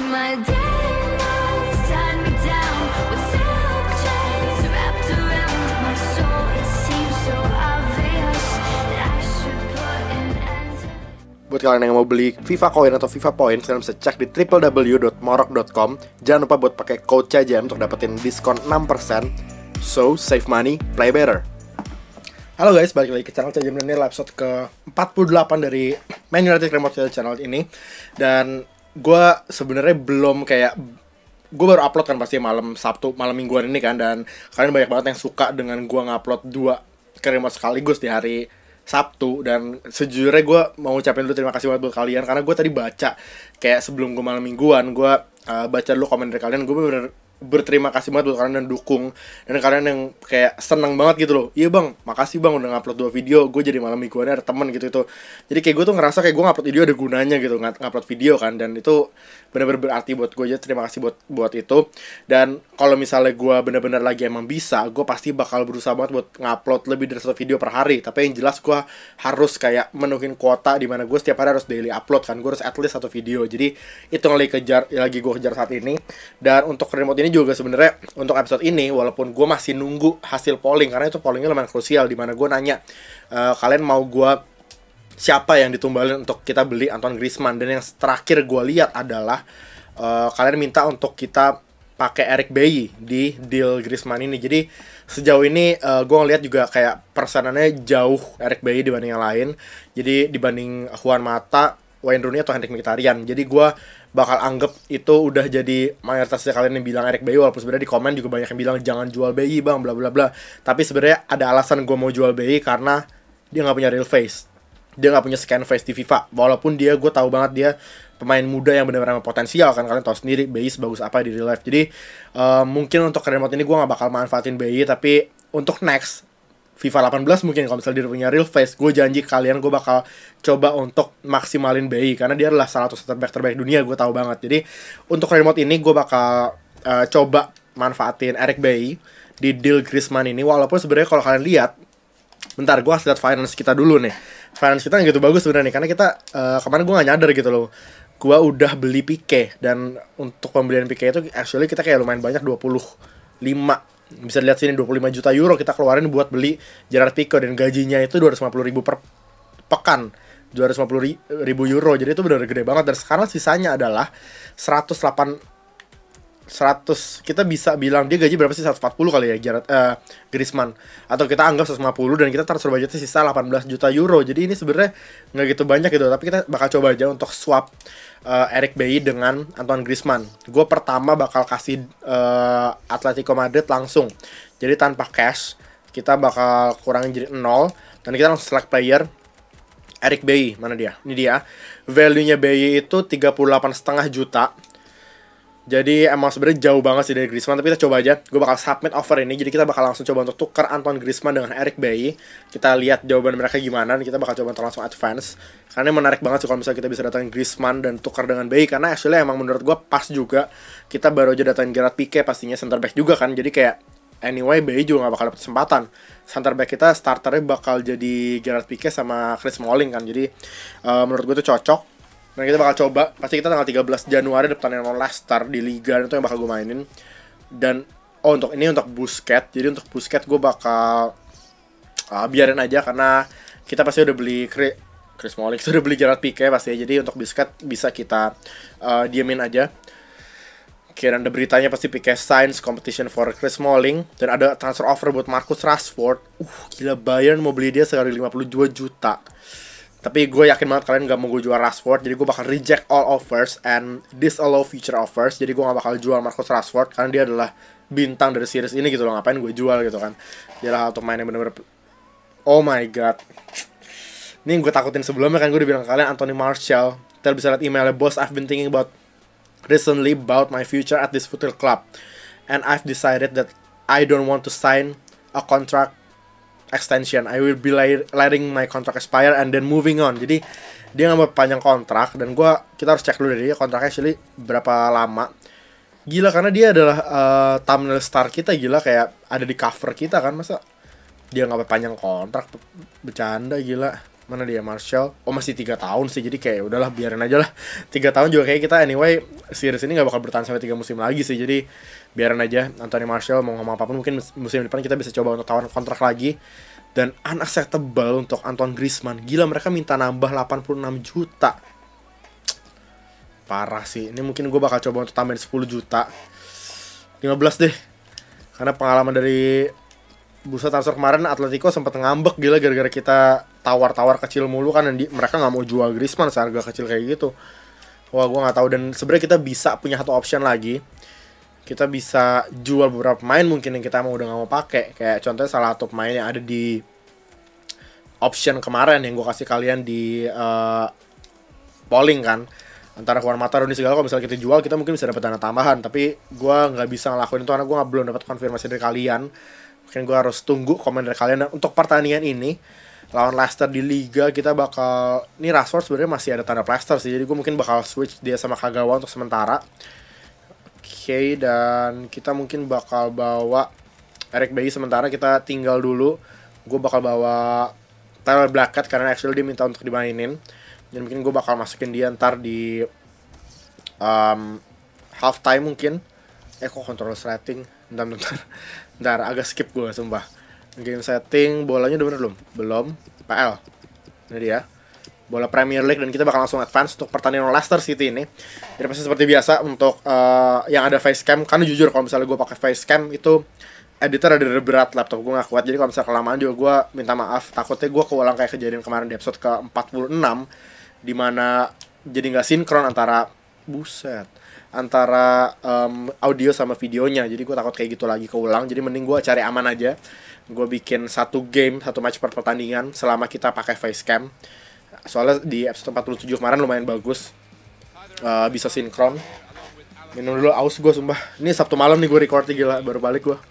my demons tied me down with silk chains wrapped around my soul. It seems so obvious that I should put an end to. Buat kalian yang mau beli FIFA Coin atau FIFA Points, kalian bisa cek di www.morok.com. Jangan lupa buat pakai code CJM untuk dapetin diskon 6%. So, save money, play better. Halo guys, balik lagi ke channel CJM, dan ini episode ke-48 dari Man United Remote channel ini. Dan gue sebenarnya belum kayak, gue baru upload kan pasti malam Sabtu, malam mingguan ini kan. Dan kalian banyak banget yang suka dengan gue ngupload 2 remote sekaligus di hari Sabtu. Dan sejujurnya gue mau ucapin dulu terima kasih banget buat kalian, karena gue tadi baca kayak sebelum gue malam mingguan, gue baca dulu komen dari kalian. Gue bener berterima kasih banget buat kalian dan dukung, dan kalian yang kayak seneng banget gitu loh. Iya bang, makasih bang udah ngupload 2 video, gue jadi malam mingguannya ada temen gitu itu. Jadi kayak gue tuh ngerasa kayak gue ngupload video ada gunanya gitu, ngupload video kan. Dan itu bener-bener berarti buat gue aja. Terima kasih buat itu. Dan kalau misalnya gue bener-bener lagi emang bisa, gue pasti bakal berusaha banget buat ngupload lebih dari 1 video per hari. Tapi yang jelas gue harus kayak menuhin kuota, dimana gue setiap hari harus daily upload kan. Gue harus at least 1 video. Jadi itu yang lagi gue kejar saat ini. Dan untuk remote ini juga sebenarnya untuk episode ini, walaupun gue masih nunggu hasil polling, karena itu pollingnya lumayan krusial, dimana gue nanya kalian mau gue siapa yang ditumbalin untuk kita beli Antoine Griezmann. Dan yang terakhir gue lihat adalah kalian minta untuk kita pakai Eric Bailly di deal Griezmann ini. Jadi sejauh ini gue ngeliat juga kayak persenannya jauh Eric Bailly dibanding yang lain. Jadi dibanding Juan Mata, Wayne Rooney atau Henrik Mkhitaryan. Jadi gue bakal anggap itu udah jadi mayoritasnya kalian yang bilang Eric Bailly, walaupun sebenarnya di komen juga banyak yang bilang jangan jual Bailly bang, bla bla bla. Tapi sebenarnya ada alasan gue mau jual Bailly, karena dia nggak punya real face, dia nggak punya scan face di FIFA. Walaupun gue tahu banget dia pemain muda yang benar-benar potensial kan, kalian tahu sendiri Bailly sebagus apa di real life. Jadi mungkin untuk remote ini gue nggak bakal manfaatin Bailly, tapi untuk next FIFA 18 mungkin kalau misalnya dia punya real face, gue janji kalian gue bakal coba untuk maksimalin Bailly, karena dia adalah salah satu center back terbaik dunia, gue tahu banget. Jadi untuk remote ini gue bakal coba manfaatin Eric Bailly di deal Griezmann ini. Walaupun sebenarnya kalau kalian lihat, bentar gue harus lihat finance kita dulu nih. Finance kita nggak gitu bagus sebenarnya nih, karena kita kemarin gue nggak nyadar gitu loh, gue udah beli Pique. Dan untuk pembelian Pique itu actually kita kayak lumayan banyak, 25, bisa dilihat sini 25 juta euro kita keluarin buat beli Gerard Pique, dan gajinya itu 250.000 per pekan, 250.000 euro. Jadi itu benar gede banget. Dan sekarang sisanya adalah 100, kita bisa bilang dia gaji berapa sih, 140 kali ya Griezmann, atau kita anggap 150, dan kita transfer budgetnya sisa 18 juta euro. Jadi ini sebenarnya nggak gitu banyak gitu, tapi kita bakal coba aja untuk swap Eric Bailly dengan Antoine Griezmann. Gue pertama bakal kasih Atletico Madrid langsung, jadi tanpa cash. Kita bakal kurangin jadi 0, dan kita langsung select player Eric Bailly. Mana dia? Ini dia. Value-nya Bailly itu 38,5 juta. Jadi emang sebenarnya jauh banget sih dari Griezmann, tapi kita coba aja. Gue bakal submit offer ini, jadi kita bakal langsung coba untuk tukar Antoine Griezmann dengan Eric Bailly. Kita lihat jawaban mereka gimana, dan kita bakal coba untuk langsung advance. Karena menarik banget sih kalau misalnya kita bisa datangin Griezmann dan tukar dengan Bailly, karena actually emang menurut gue pas juga. Kita baru aja datangin Gerard Pique, pastinya center back juga kan. Jadi kayak anyway Bailly juga gak bakal dapet kesempatan. Center back kita starternya bakal jadi Gerard Pique sama Chris Smalling kan. Jadi menurut gue itu cocok. Dan kita bakal coba, pasti kita tanggal 13 Januari depan yang Leicester di Liga, itu yang bakal gue mainin. Dan untuk Busquets. Jadi untuk Busquets gue bakal biarin aja, karena kita pasti udah beli Chris Smalling, sudah beli Gerard Pique pasti. Jadi untuk Busquets bisa kita diamin aja. Oke, dan ada beritanya pasti Pique signs competition for Chris Smalling, dan ada transfer offer buat Marcus Rashford. Gila, Bayern mau beli dia sekali 52 juta. Tapi gue yakin banget kalian gak mau gue jual Rashford, jadi gue bakal reject all offers and disallow future offers. Jadi gue gak bakal jual Marcus Rashford, karena dia adalah bintang dari series ini gitu loh. Ngapain gue jual gitu kan. Dia adalah untuk main yang bener-bener, oh my god. Ini gue takutin sebelumnya kan, gue udah bilang ke kalian Anthony Martial. Kita bisa lihat emailnya, boss, I've been thinking recently about my future at this football club, and I've decided that I don't want to sign a contract extension. I will be letting my contract expire and then moving on. Jadi dia nggak mau panjang kontrak, dan kita harus cek dulu dari dia kontraknya actually berapa lama. Gila, karena dia adalah thumbnail star kita, gila, kayak ada di cover kita kan. Masa dia nggak panjang kontrak, bercanda gila. Mana dia Martial? Oh masih 3 tahun sih, jadi kayak udahlah biarin aja lah. 3 tahun juga kayak kita anyway series ini nggak bakal bertahan sampai 3 musim lagi sih. Jadi biarin aja Anthony Martial mau ngomong apapun, mungkin musim depan kita bisa coba untuk tawaran kontrak lagi. Dan unacceptable untuk Antoine Griezmann. Gila, mereka minta nambah 86 juta. Parah sih. Ini mungkin gue bakal coba untuk tambahin 10 juta. 15 deh. Karena pengalaman dari bursa transfer kemarin Atletico sempat ngambek gila gara-gara kita tawar-tawar kecil mulu kan, dan mereka nggak mau jual Griezmann seharga kecil kayak gitu. Wah, gue nggak tahu. Dan sebenarnya kita bisa punya satu option lagi. Kita bisa jual beberapa pemain mungkin yang kita udah nggak mau pakai. Kayak contohnya salah satu pemain yang ada di option kemarin yang gue kasih kalian di polling kan, antara Juan Mata, Rooney segala. Kalau misalnya kita jual, kita mungkin bisa dapat dana tambahan. Tapi gue nggak bisa ngelakuin itu karena gue belum dapat konfirmasi dari kalian. Mungkin gue harus tunggu komen dari kalian. Dan untuk pertandingan ini lawan Leicester di Liga, kita bakal, ini Rashford sebenarnya masih ada tanda plaster sih, jadi gue mungkin bakal switch dia sama Kagawa untuk sementara. Oke, dan kita mungkin bakal bawa Eric Bailly sementara, kita tinggal dulu. Gue bakal bawa Tyler Blackett karena actually dia minta untuk dimainin. Dan mungkin gue bakal masukin dia ntar di half time mungkin. Kok control setting? Bentar, agak skip gue sumpah. Game setting, bolanya udah bener belum? Belum. PL. Ini dia. Bola Premier League, dan kita bakal langsung advance untuk pertandingan Leicester City ini. Jadi pasti seperti biasa untuk yang ada facecam, karena jujur kalau misalnya gue pakai facecam itu editor ada berat, laptop gue gak kuat. Jadi kalau misalnya kelamaan juga gue minta maaf. Takutnya gue keulang kayak kejadian kemarin di episode ke-46, dimana jadi gak sinkron antara antara audio sama videonya. Jadi gue takut kayak gitu lagi keulang. Jadi mending gue cari aman aja. Gue bikin satu match per pertandingan selama kita pakai facecam. Soalnya di episode 47 kemarin lumayan bagus, bisa sinkron. Minum dulu, aus gue sumpah. Ini Sabtu malam nih gue recordnya, gila, baru balik gue.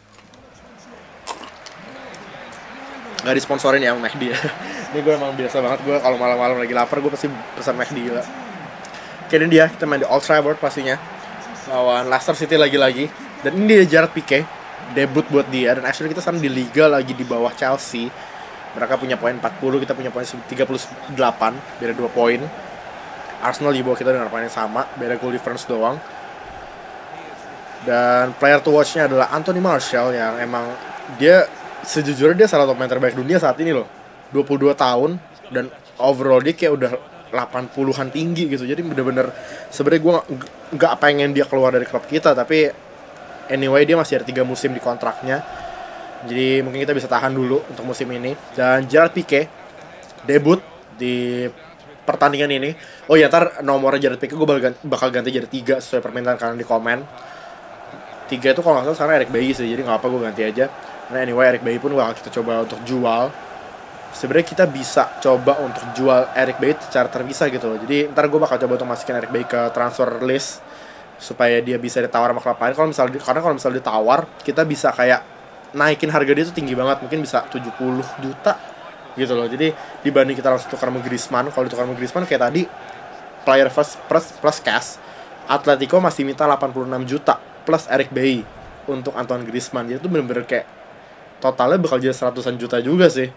Gak disponsorin ya McD ya. Ini gue emang biasa banget, gue kalau malam-malam lagi lapar gue pasti pesan McD, gila. Oke, ini dia, kita main di Old Trafford pastinya lawan Leicester City lagi-lagi. Dan ini dia Gerard Pique, debut buat dia. Dan actually kita sekarang di Liga lagi di bawah Chelsea. Mereka punya poin 40, kita punya poin 38, beda 2 poin. Arsenal di bawah kita dengan poin yang sama, beda goal difference doang. Dan player to watch-nya adalah Anthony Martial, yang emang dia sejujurnya dia salah satu pemain terbaik dunia saat ini loh. 22 tahun, dan overall dia kayak udah 80-an tinggi gitu. Jadi bener-bener sebenarnya gue gak pengen dia keluar dari klub kita, tapi anyway dia masih ada 3 musim di kontraknya. Jadi mungkin kita bisa tahan dulu untuk musim ini. Dan Gerard Pique debut di pertandingan ini. Oh ya, ntar nomornya Gerard Pique gue bakal ganti jadi 3 sesuai permintaan kalian di komen. 3 itu kalau gak salah sekarang Eric Bailly sih, jadi gak apa gue ganti aja. Karena anyway Eric Bailly pun bakal kita coba untuk jual. Sebenarnya kita bisa coba untuk jual Eric Bailly secara terpisah gitu. Jadi ntar gue bakal coba untuk masukin Eric Bailly ke transfer list supaya dia bisa ditawar sama klub lain. Karena kalau misalnya ditawar, kita bisa kayak naikin harga dia tuh tinggi banget, mungkin bisa 70 juta gitu loh. Jadi dibanding kita langsung tukar sama Griezmann, kalau ditukar sama Griezmann kayak tadi player first plus cash, Atletico masih minta 86 juta plus Eric Bailly untuk Antoine Griezmann. Jadi itu bener-bener kayak totalnya bakal jadi 100-an juta juga sih.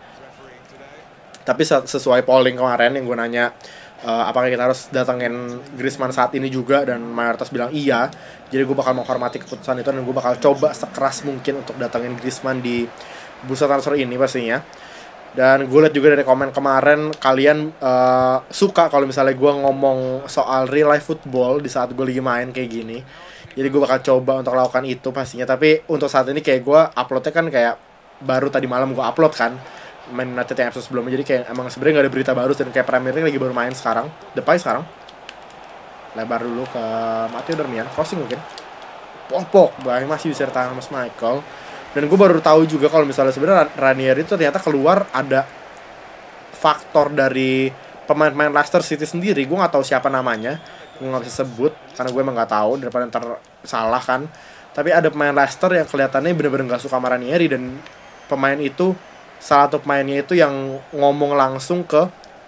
Tapi sesuai polling kemarin yang gue nanya apakah kita harus datangin Griezmann saat ini juga, dan mayoritas bilang iya. Jadi gue bakal menghormati keputusan itu, dan gue bakal coba sekeras mungkin untuk datangin Griezmann di bursa transfer ini pastinya. Dan gue lihat juga dari komen kemarin kalian suka kalau misalnya gue ngomong soal real life football di saat gue lagi main kayak gini. Jadi gue bakal coba untuk lakukan itu pastinya. Tapi untuk saat ini kayak gue uploadnya kan kayak baru tadi malam gue upload kan main United yang episode sebelumnya, jadi kayak emang sebenarnya nggak ada berita baru, dan kayak Premier League lagi baru main sekarang. Depay sekarang lebar dulu ke Matteo Darmian, crossing mungkin Pogba masih bisa ditahan Mas Michael. Dan gue baru tahu juga kalau misalnya sebenarnya Ranieri itu ternyata keluar ada faktor dari pemain-pemain Leicester City sendiri. Gue nggak tahu siapa namanya, gue nggak bisa sebut karena gue emang nggak tahu daripada ntar salah kan. Tapi ada pemain Leicester yang kelihatannya bener-bener nggak suka sama Ranieri, dan pemain itu, salah satu pemainnya itu yang ngomong langsung ke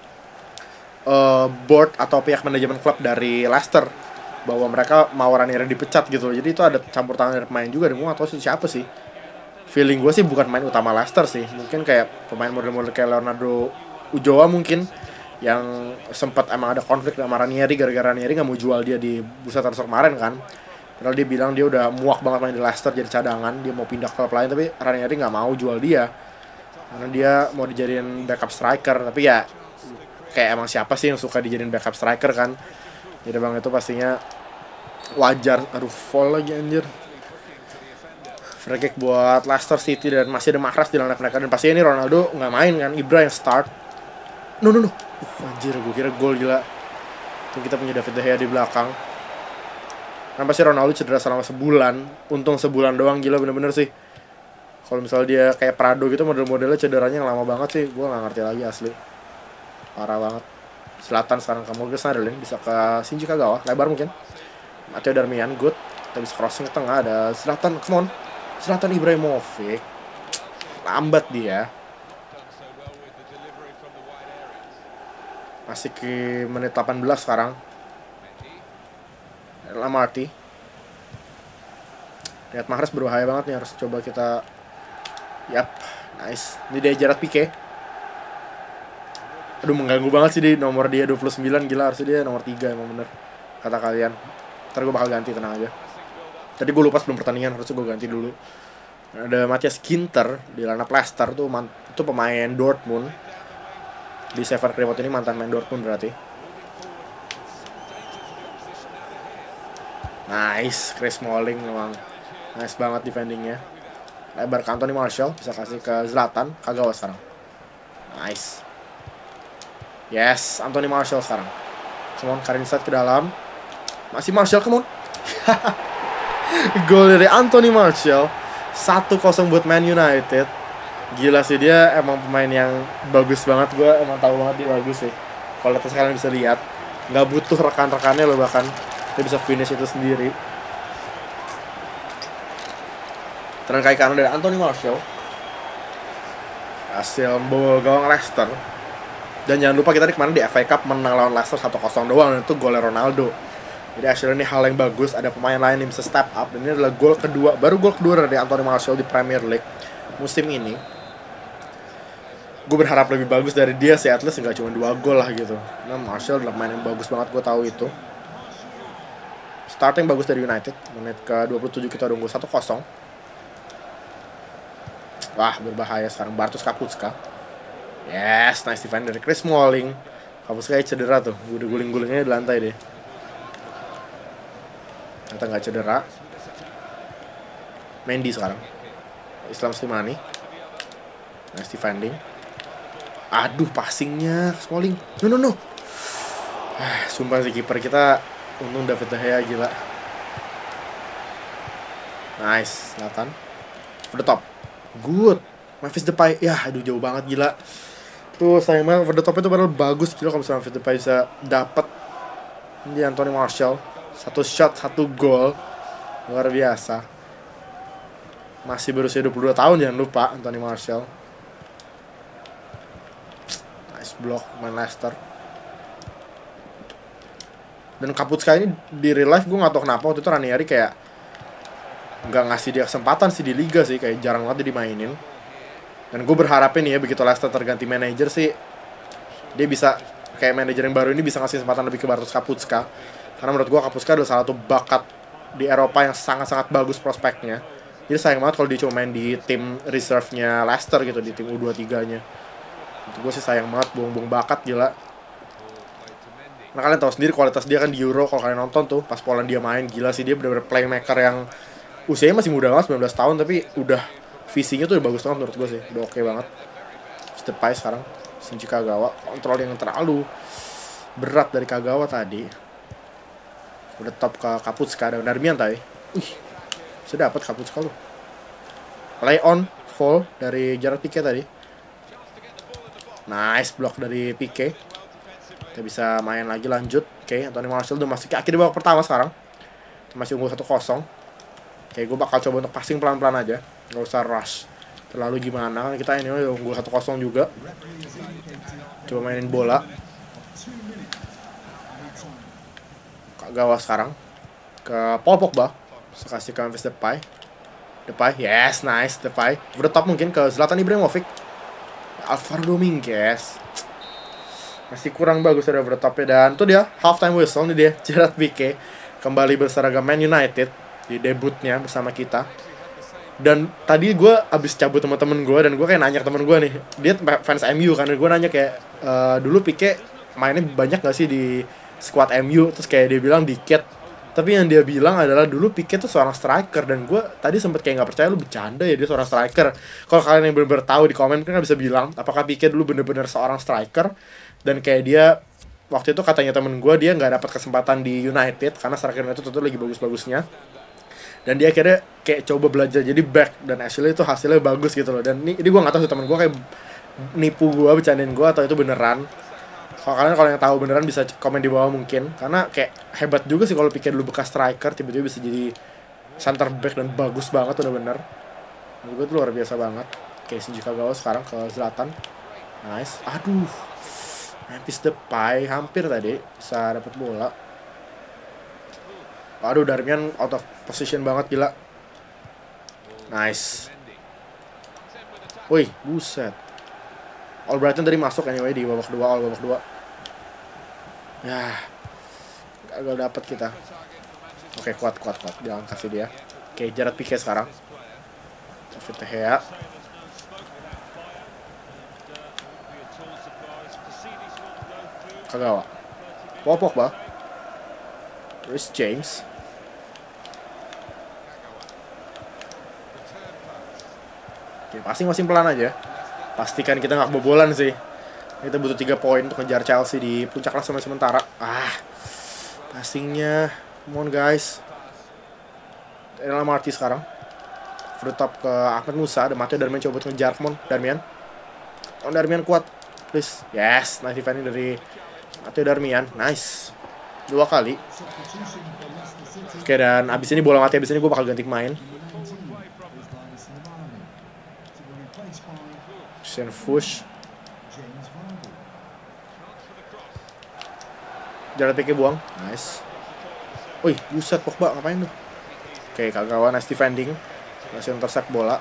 board atau pihak manajemen klub dari Leicester bahwa mereka mau Ranieri dipecat gitu. Jadi itu ada campur tangan dari pemain juga, dan gue gak tahu siapa sih. Feeling gue sih bukan pemain utama Leicester sih, mungkin kayak pemain model-model kayak Leonardo Ulloa mungkin yang sempat emang ada konflik sama Ranieri gara-gara Ranieri nggak mau jual dia di bursa transfer kemarin kan. Padahal dia bilang dia udah muak banget main di Leicester jadi cadangan, dia mau pindah ke klub lain, tapi Ranieri nggak mau jual dia karena dia mau dijadiin backup striker. Tapi ya kayak emang siapa sih yang suka dijadiin backup striker kan. Jadi bang itu pastinya wajar. Aduh, foul lagi anjir. Free kick buat Leicester City dan masih ada Mahrez di line-up mereka, dan pastinya ini Ronaldo nggak main kan, Ibra yang start. No. Anjir, gue kira gol, gila. Tuh kita punya David De Gea di belakang. Kan pasti Ronaldo cedera selama sebulan. Untung sebulan doang, gila bener-bener sih. Kalau misalnya dia kayak Prado gitu model-modelnya cederanya yang lama banget sih, gue nggak ngerti lagi asli. Parah banget. Selatan sekarang kamu ke Snarlin, bisa ke Shinji Kagawa, lebar mungkin. Matteo Darmian, good. Kita bisa crossing ke tengah, ada Zlatan, come on. Zlatan Ibrahimovic. Lambat dia. Masih ke menit 18 sekarang. Lamarty. Lihat Mahrez berbahaya banget nih, harus coba kita. Yap, nice. Ini dia Gerard Pique. Aduh, mengganggu banget sih di nomor dia 29, gila, harusnya dia nomor 3 emang bener. Kata kalian. Ntar gue bakal ganti, tenang aja. Tadi gue lupa sebelum pertandingan, harusnya gue ganti dulu. Ada Matthias Ginter di lineup Leicester tuh, itu pemain Dortmund. Di Seven Remote ini mantan main Dortmund berarti. Nice, Chris Smalling memang nice banget defendingnya. Lebar ke Anthony Martial, bisa kasih ke Zlatan, Kagawa sekarang. Nice. Yes, Anthony Martial sekarang. Come on, Karin Saad ke dalam. Masih Martial, come on. Gol dari Anthony Martial. 1-0 buat Man United. Gila sih, dia emang pemain yang bagus banget. Gue emang tahu banget dia bagus sih. Kalau kalian bisa lihat, nggak butuh rekan-rekannya loh, bahkan dia bisa finish itu sendiri. Tenang kaki kanan dari Anthony Martial. Hasil membawa gawang Leicester. Dan jangan lupa kita kemarin di FA Cup menang lawan Leicester 1-0 doang, dan itu golnya Ronaldo. Jadi actually ini hal yang bagus, ada pemain lain yang bisa step up. Dan ini adalah gol kedua, baru gol kedua dari Anthony Martial di Premier League musim ini. Gue berharap lebih bagus dari dia sih, at least nggak cuma 2 gol lah gitu. Nah, Martial adalah pemain yang bagus banget, gue tahu itu. Starting bagus dari United, menit ke 27 kita udah unggul 1-0. Wah, berbahaya sekarang Bartosz Kapustka. Yes, nice defend dari Chris Smalling. Kapustka cedera tuh, udah guling-gulingnya di lantai deh. Ternyata nggak cedera. Mendy sekarang. Islam Slimani. Nice defending. Aduh, passingnya Smalling. No. Sumpah sih kiper kita untung David De Gea, gila. Nice, Zlatan. For the top. Good. Memphis Depay. Ya, aduh jauh banget, gila. Tuh sayang banget, for the top itu padahal bagus gila kalau misalnya Memphis Depay bisa dapat. Ini Anthony Martial. 1 shot, 1 gol. Luar biasa. Masih berusia 22 tahun, jangan lupa Anthony Martial. Nice block main Leicester. Dan Kapustka ini di real life gue gak tau kenapa waktu itu Ranieri kayak gak ngasih dia kesempatan sih di liga sih, kayak jarang banget dia dimainin. Dan gue berharapin nih ya, begitu Leicester terganti manajer sih, dia bisa kayak manajer yang baru ini bisa ngasih kesempatan lebih ke Bartosz Kapustka. Karena menurut gue Kapustka adalah salah satu bakat di Eropa yang sangat-sangat bagus prospeknya. Jadi sayang banget kalau dia cuma main di tim reserve-nya Leicester gitu, di tim U23-nya. Itu gue sih sayang banget, buang-buang bakat, gila. Karena kalian tahu sendiri kualitas dia kan di Euro, kalau kalian nonton tuh pas Poland dia main, gila sih, dia benar-benar playmaker yang usianya masih muda banget, 19 tahun, tapi udah visinya tuh udah bagus banget menurut gue sih, udah oke banget. Depay sekarang, Shinji Kagawa, kontrol yang terlalu berat dari Kagawa tadi. Udah top ke Kapustka, ada Darmian tadi. Bisa dapat Kapustka lu. Play on, fall dari Gerard Pique tadi. Nice block dari Pique. Kita bisa main lagi, lanjut. Oke, Anthony Martial udah masuk ke akhir di babak pertama sekarang. Kita masih unggul 1-0. Oke, gue bakal coba untuk passing pelan-pelan aja. Gak usah rush terlalu gimana. Kita ini udah unggul 1-0 juga. Coba mainin bola. Kagawa sekarang ke Paul Pogba. Bisa kasih ke Memphis Depay. Yes, nice, Depay. Over the top mungkin ke Zlatan Ibrahimovic. Alvaro Dominguez. Masih kurang bagus dari over the top-nya. Dan tuh dia halftime whistle nih dia. Gerard Pique kembali berseragam Man United di debutnya bersama kita. Dan tadi gue abis cabut sama temen gue, dan gue kayak nanya ke temen gue nih, dia fans MU kan, gue nanya kayak dulu Pique mainnya banyak gak sih di squad MU, terus kayak dia bilang dikit, tapi yang dia bilang adalah dulu Pique tuh seorang striker. Dan gue tadi sempet kayak nggak percaya, lu bercanda ya dia seorang striker. Kalau kalian yang bener-bener tahu di komen kan bisa bilang apakah Pique dulu bener-bener seorang striker. Dan kayak dia waktu itu katanya temen gue, dia nggak dapat kesempatan di United karena striker itu tentu lagi bagus-bagusnya. Dan dia akhirnya kayak coba belajar jadi back, dan actually itu hasilnya bagus gitu loh. Dan ini gue nggak tahu sih, temen gue kayak nipu gue, bercandain gue, atau itu beneran. Kalau yang tahu beneran bisa komen di bawah mungkin, karena kayak hebat juga sih kalau pikir dulu bekas striker tiba-tiba bisa jadi center back dan bagus banget bener-bener. Menurut gue tuh luar biasa banget. Oke, Shinji Kagawa sekarang ke Zlatan. Nice. Aduh, Memphis Depay hampir tadi bisa dapat bola. Aduh, Darmian out of position banget, gila. Nice. Wih, buset. Albrighton tadi masuk anyway di babak kedua, babak kedua. Ya, gagal dapat kita. Oke, kuat. Jangan kasih dia. Oke, Gerard Pique sekarang. David De Gea. Kagawa. Pogba. Terus James. Oke, masing-masing pelan aja. Pastikan kita nggak kebobolan sih. Kita butuh 3 poin untuk kejar Chelsea di puncak klasemen sementara. Passingnya, come on guys. Ella Marti sekarang. Free top ke Ahmed Musa. Ada Matteo Darmian coba ngejar, come on Darmian. Darmian kuat, please. Yes, nice defending dari Matteo Darmian. Nice. 2 kali. Oke, dan abis ini bola mati, abis ini gue bakal ganti main. Fush. Gerard Pique buang. Nice. Wih, buset Pogba ngapain tuh? Oke, Kagawa nice defending. Masih intercept bola.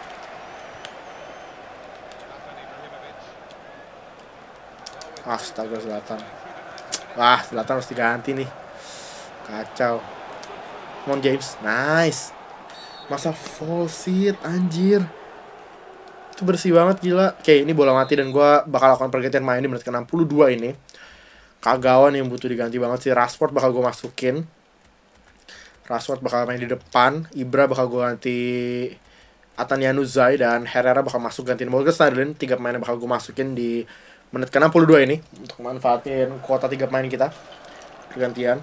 Astaga, Zlatan. Wah, Zlatan harus diganti nih. Kacau. Come on James. Nice. Masa false hit, anjir. Itu bersih banget, gila. Oke, ini bola mati dan gue bakal lakukan pergantian main di menit ke-62 ini. Kagawa nih yang butuh diganti banget sih. Rashford bakal gue masukin. Rashford bakal main di depan. Ibra bakal gue ganti Atan Januzaj, dan Herrera bakal masuk gantiin Morgan Schneiderlin. 3 pemain yang bakal gue masukin di menit ke-62 ini untuk manfaatin kuota 3 pemain kita. Pergantian.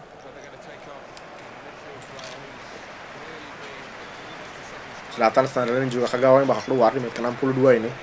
Zlatan, Schneiderlin juga Kagawa yang bakal keluar di menit ke-62 ini.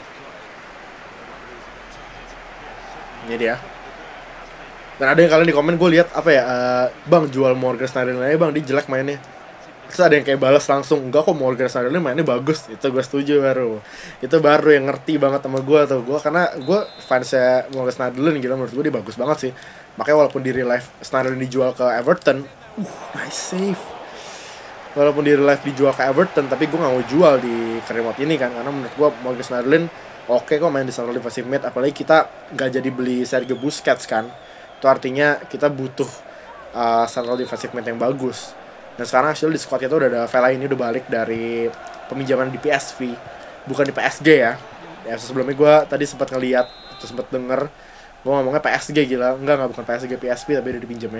Ini dia. Dan ada yang kalian di komen, gue lihat apa ya, bang jual Morgan Schneiderlin aja bang, dia jelek mainnya. Terus ada yang kayak balas langsung, enggak kok Morgan Schneiderlin mainnya bagus. Itu gue setuju baru. Itu baru yang ngerti banget sama gue tuh. Karena gue fansnya Morgan Schneiderlin, gila, menurut gue dia bagus banget sih. Makanya walaupun di real life Schneiderlin dijual ke Everton, nice save. Walaupun di real life dijual ke Everton, tapi gue gak mau jual di remote ini kan. Karena menurut gue Morgan Schneiderlin oke kok main di central defensive mid. Apalagi kita gak jadi beli Sergio Busquets kan. Itu artinya kita butuh central defensive mid yang bagus. Dan sekarang actually di squad itu udah ada Vela ini udah balik dari peminjaman di PSV, bukan di PSG ya. Ya sebelumnya gue tadi sempat ngeliat, atau sempat denger gue ngomongnya PSG, gila. Enggak bukan PSG, PSV, tapi udah dipinjamnya.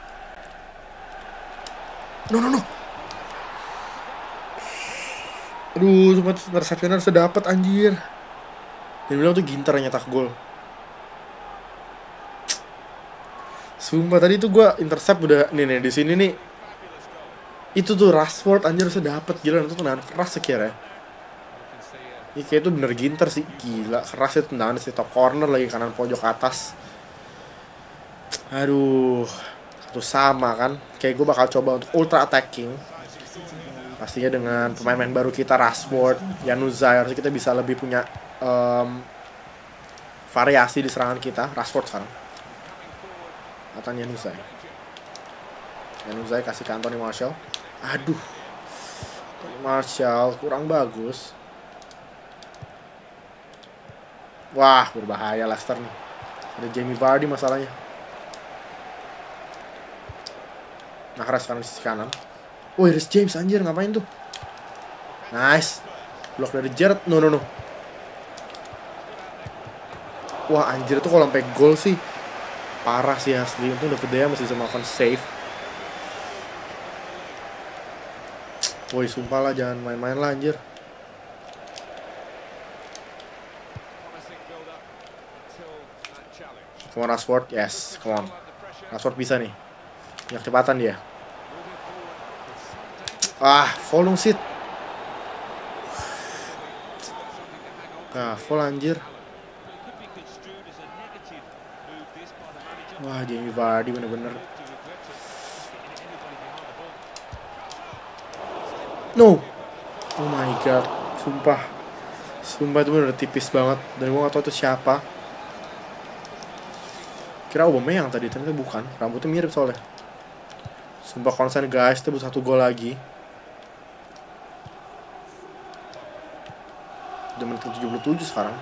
No. Aduh, cuma interception harusnya dapet, anjir. Dan bilang tuh Ginter yang nyetak gol. Sumpah tadi tuh gue intercept udah nih di sini nih. Itu tuh Rashford anjir harusnya dapet, gila, itu tendangan keras sekira ya. Ini kayak itu bener Ginter sih, gila, keras itu tendangan di top corner lagi kanan pojok atas. Aduh, satu sama kan. Kayak gue bakal coba untuk ultra attacking. Pastinya dengan pemain-pemain baru kita, Rashford, Januzaj, harusnya kita bisa lebih punya variasi di serangan kita. Rashford sekarang. Atau Januzaj kasih ke Anthony Martial. Aduh, Anthony Martial kurang bagus. Wah, berbahaya Leicester nih. Ada Jamie Vardy masalahnya. Mahrez kan di sisi kanan. Wih, Reece James anjir, ngapain tuh? Nice. Blok dari Gerrard. No. Wah, anjir tuh kalau sampai gol sih parah sih asli. Untung David De Gea masih bisa melakukan save. Woi, sumpah lah, jangan main-main lah anjir. Come on Rashford, yes, come on. Rashford bisa nih. Punya kecepatan dia. Foul dong, sit. Full anjir. Wah, Jamie Vardy bener-bener. No. Oh my god. Sumpah itu bener tipis banget. Dan gue gak tau itu siapa. Kira Aubameyang tadi, ternyata bukan. Rambutnya mirip soalnya. Sumpah konsen guys, itu butuh 1 gol lagi. Udah menit 77 sekarang.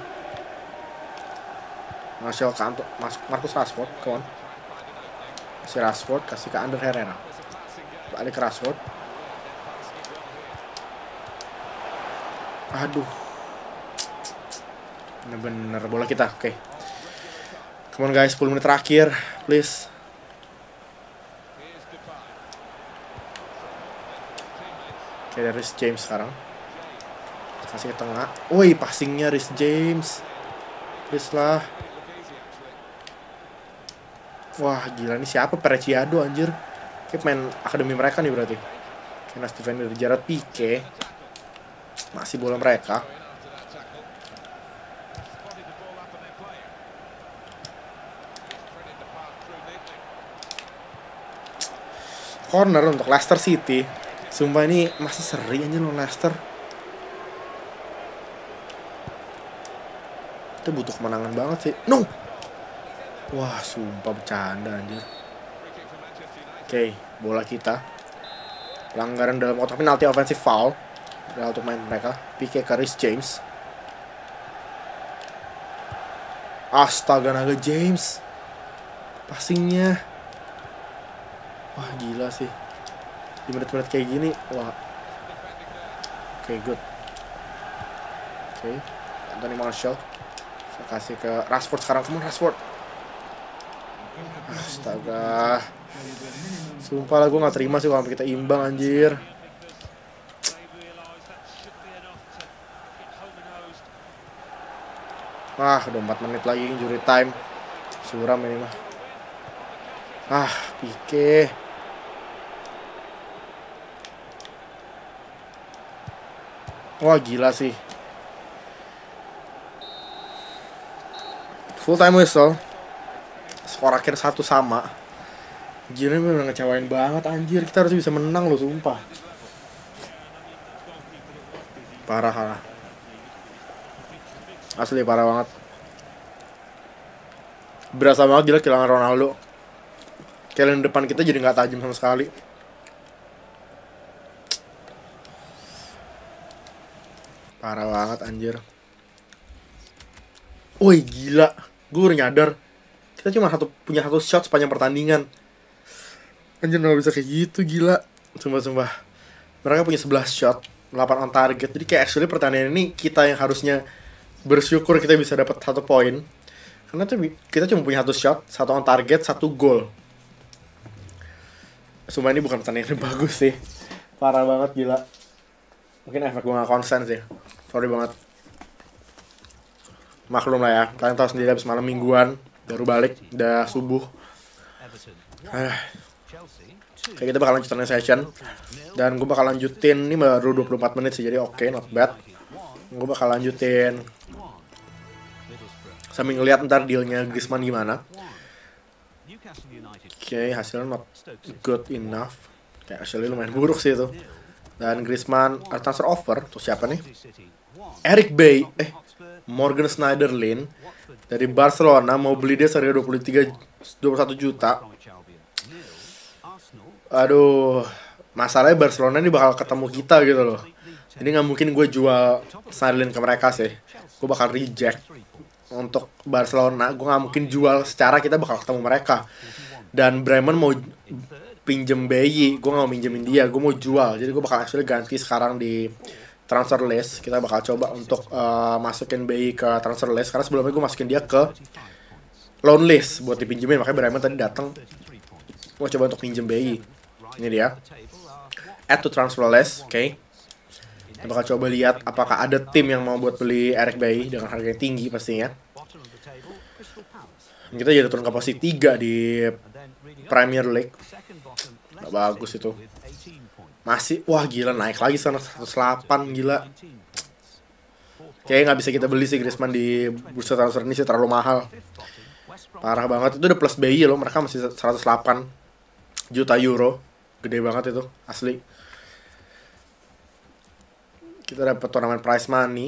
Martial Kanto, Marcus Rashford, come on. Kasih Rashford, kasih ke Ander Herrera. Balik ke Rashford. Aduh. Bener-bener bola kita, oke. Come on guys, 10 menit terakhir, please. Oke, dari Reece James sekarang. Kasih ke tengah. Woi, passingnya Reece James. Please lah. Wah, gila nih siapa? Preciado anjir. Kayak main akademi mereka nih berarti. Kena Steven dari Gerrard, Pique. Masih bola mereka. Corner untuk Leicester City. Sumpah ini masih seri aja loh Leicester. Itu butuh kemenangan banget sih. No. Wah, sumpah bercanda anjir. Oke, bola kita. Pelanggaran dalam kotak penalti, offensive foul. Udah untuk main mereka. Pique ke Reece James. Astaga naga James. Passingnya. Wah, gila sih. Di menit-menit kayak gini, wah. Oke, good. Oke, Anthony Martial. Saya kasih ke Rashford sekarang. Come on, Rashford. Astaga. Sumpah lah, gue gak terima sih kalau kita imbang anjir. Udah 4 menit lagi injury time. Suram ini mah. Pique. Wah, gila sih. Full time whistle. Skor akhir 1 sama. Gila, bener ngecewain banget anjir. Kita harus bisa menang loh, sumpah. Parah. Asli parah banget. Berasa banget gila kehilangan Ronaldo. Kalian depan kita jadi gak tajam sama sekali. Parah banget anjir. Woi, gila. Gue baru nyadar. Kita cuma punya satu shot sepanjang pertandingan. Anjir, gak bisa kayak gitu, gila. Sumpah. Mereka punya 11 shot, 8 on target. Jadi kayak actually pertandingan ini kita yang harusnya bersyukur kita bisa dapat 1 poin. Karena tuh kita cuma punya 1 shot, 1 on target, 1 gol. Sumpah ini bukan pertandingan yang bagus sih. Parah banget, gila. Mungkin efek gue gak konsen sih. Sorry banget. Maklum lah ya, kalian tahu sendiri habis malam mingguan, baru balik, udah subuh. Kayak kita bakal lanjutin session. Dan gue bakal lanjutin, ini baru 24 menit sih, jadi oke, not bad. Gue bakal lanjutin sambil ngeliat ntar dealnya Griezmann gimana. Oke, hasilnya not good enough. Kayak hasilnya lumayan buruk sih itu. Dan Griezmann transfer offer tuh siapa nih? Eric Bay, Morgan Schneiderlin dari Barcelona, mau beli dia seharga 21 juta. Aduh, masalahnya Barcelona ini bakal ketemu kita gitu loh. Ini nggak mungkin gue jual Schneiderlin ke mereka sih. Gue bakal reject. untuk Barcelona, gue nggak mungkin jual secara kita bakal ketemu mereka. Dan Bremen mau pinjem Bayi, gue nggak mau minjemin dia, gue mau jual. Jadi gue bakal actually ganti sekarang di transfer list. Kita bakal coba untuk masukin Bayi ke transfer list, karena sebelumnya gue masukin dia ke loan list buat dipinjemin. Makanya Bremen tadi datang, gue coba untuk pinjem Bayi. Ini dia, add to transfer list. Oke. Kita bakal coba lihat apakah ada tim yang mau buat beli Eric Bailly dengan harga yang tinggi pastinya. Kita jadi turun ke posisi 3 di Premier League. Gak bagus itu. Masih, wah gila, naik lagi sana 108, gila. Kayaknya nggak bisa kita beli sih Griezmann di bursa transfer ini sih, terlalu mahal. Parah banget, itu udah plus Bailly loh, mereka masih 108 juta euro. Gede banget itu, asli. Kita dapat turnamen prize money.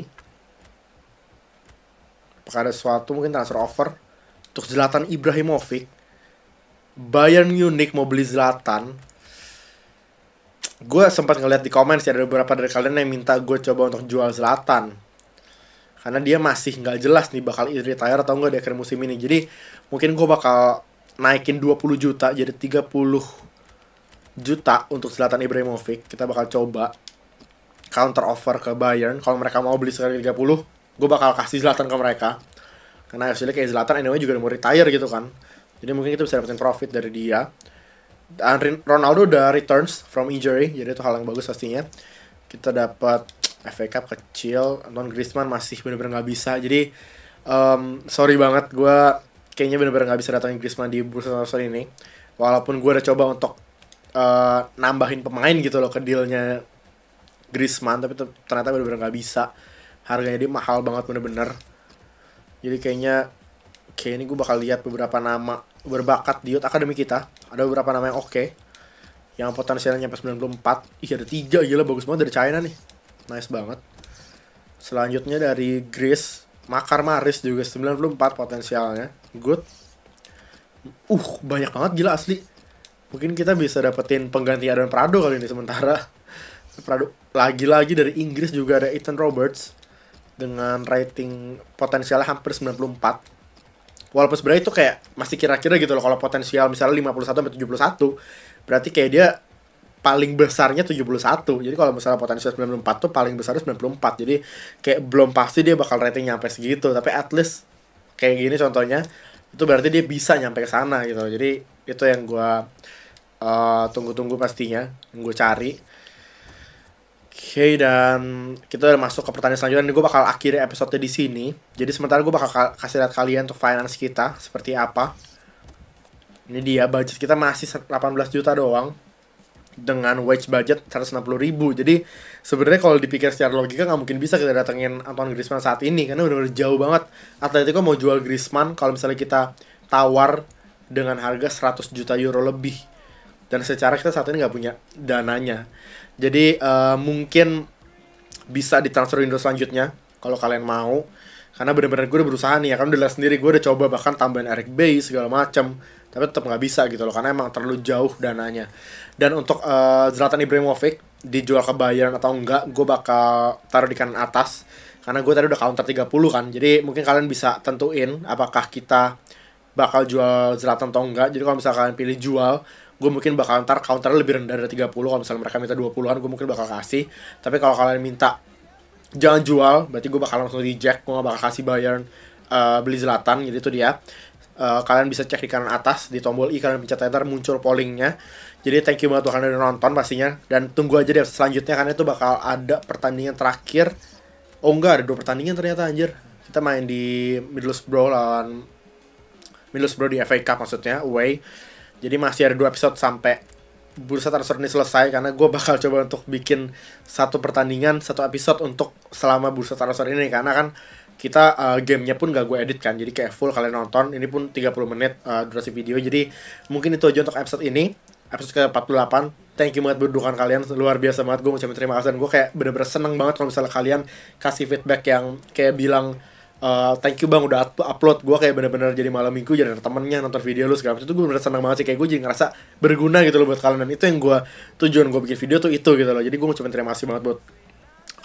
Apakah ada sesuatu, mungkin transfer offer untuk Zlatan Ibrahimovic. Bayern Munich mau beli Zlatan. Gue sempat ngeliat di komen sih, ada beberapa dari kalian yang minta gue coba untuk jual Zlatan, karena dia masih nggak jelas nih bakal retire atau enggak di akhir musim ini. Jadi mungkin gue bakal naikin 20 juta jadi 30 juta untuk Zlatan Ibrahimovic. Kita bakal coba counter offer ke Bayern. Kalau mereka mau beli sekali 30, gue bakal kasih Zlatan ke mereka. Karena actually kayak Zlatan anyway juga udah mau retire gitu kan. Jadi mungkin kita bisa dapetin profit dari dia. Dan Ronaldo udah returns from injury, jadi itu hal yang bagus pastinya. Kita dapat FA Cup kecil. Antoine Griezmann masih bener-bener nggak bisa. Jadi sorry banget, gue kayaknya bener-bener nggak bisa datangin Griezmann di bursa transfer ini. Walaupun gue udah coba untuk nambahin pemain gitu loh ke dealnya Griezmann, tapi ternyata bener-bener nggak bisa. Harganya dia mahal banget bener-bener. Jadi kayaknya ini gue bakal lihat beberapa nama berbakat di youth academy kita. Ada beberapa nama yang oke, yang potensialnya nyampe 94. Ih, ada 3, gila bagus banget dari China nih. Nice banget. Selanjutnya dari Greece, Makar Maris juga 94 potensialnya. Good. Banyak banget gila asli. Mungkin kita bisa dapetin pengganti Adrian Prado kali ini sementara. Prado lagi-lagi dari Inggris juga ada Ethan Roberts dengan rating potensialnya hampir 94. Walaupun sebenarnya itu kayak masih kira-kira gitu loh, kalau potensial misalnya 51 sampai 71, berarti kayak dia paling besarnya 71. Jadi kalau misalnya potensial 94 tuh paling besarnya 94. Jadi kayak belum pasti dia bakal rating nyampe segitu, tapi at least kayak gini contohnya, itu berarti dia bisa nyampe ke sana gitu. Jadi itu yang gue tunggu-tunggu pastinya, yang gue cari. Oke, dan kita udah masuk ke pertanyaan selanjutnya. Ini gue bakal akhiri episode di sini. Jadi sementara gue bakal kasih lihat kalian untuk finance kita seperti apa. Ini dia, budget kita masih 18 juta doang dengan wage budget 160 ribu. Jadi sebenarnya kalau dipikir secara logika nggak mungkin bisa kita datengin Antoine Griezmann saat ini, karena udah jauh banget. Atletico mau jual Griezmann kalau misalnya kita tawar dengan harga 100 juta euro lebih. Dan secara kita saat ini nggak punya dananya. Jadi mungkin bisa ditransfer window selanjutnya kalau kalian mau. Karena bener-bener gue udah berusaha nih ya, kan udah lihat sendiri, gue udah coba bahkan tambahin Eric Bailly segala macam, tapi tetap nggak bisa gitu loh, karena emang terlalu jauh dananya. Dan untuk Zlatan Ibrahimovic dijual ke Bayern atau enggak, gue bakal taruh di kanan atas, karena gue tadi udah counter 30 kan. Jadi mungkin kalian bisa tentuin apakah kita bakal jual Zlatan atau enggak. Jadi kalau misalnya kalian pilih jual, gue mungkin bakal ntar counter lebih rendah dari 30. Kalau misalnya mereka minta 20-an, gue mungkin bakal kasih. Tapi kalau kalian minta jangan jual, berarti gue bakal langsung reject. Gue gak bakal kasih Bayern beli Zlatan. Jadi itu dia. Kalian bisa cek di kanan atas, di tombol i kalian pencet enter, muncul pollingnya. Jadi thank you banget buat kalian udah nonton pastinya. Dan tunggu aja deh selanjutnya, karena itu bakal ada pertandingan terakhir. Oh enggak, ada 2 pertandingan ternyata anjir. Kita main di Middlesbrough lawan Middlesbrough di FA Cup maksudnya, away. Jadi masih ada 2 episode sampai bursa transfer ini selesai, karena gue bakal coba untuk bikin 1 pertandingan 1 episode untuk selama bursa transfer ini, karena kan kita gamenya pun gak gue edit kan, jadi kayak full kalian nonton. Ini pun 30 menit durasi video. Jadi mungkin itu aja untuk episode ini, episode ke-48. Thank you banget berdukan kalian, luar biasa banget. Gue ngucapin terima kasih, dan gue kayak bener-bener seneng banget kalau misalnya kalian kasih feedback yang kayak bilang thank you bang udah upload. Gue kayak bener-bener jadi malam minggu jadi ada temennya nonton video lu segala macam. Itu gue bener-bener seneng banget sih, kayak gue jadi ngerasa berguna gitu loh buat kalian. Dan itu yang gue tujuan gue bikin video tuh itu gitu loh. Jadi gue ngucapin terima kasih banget buat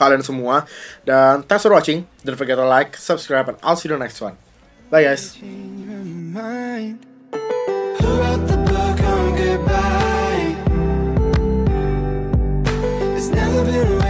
kalian semua. Dan thanks for watching. Don't forget to like, subscribe, and I'll see you in the next one. Bye guys. Change your mind. Who wrote the book on goodbye? It's never been